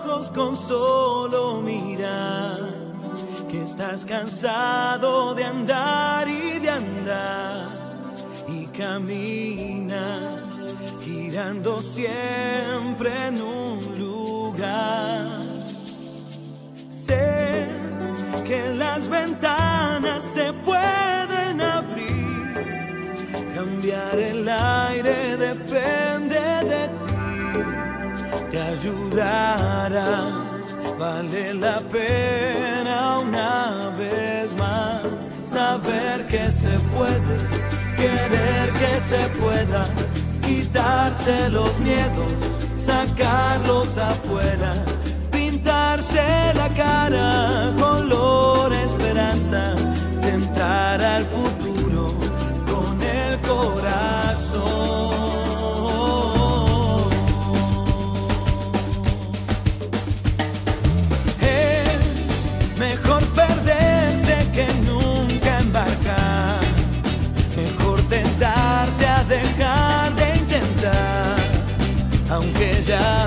ojos con solo mirar, que estás cansado de andar y de andar, y camina girando siempre en un lugar. Sé que las ventanas se pueden abrir, cambiar el aire depende de ti, te ayudará, vale la pena una vez más saber que se puede, querer que se pueda, quitarse los miedos, sacarlos afuera, pintarse la cara color esperanza, tentar al futuro con el corazón. Es mejor perderse que nunca embarcar, mejor tentarse a dejar de intentar, aunque ya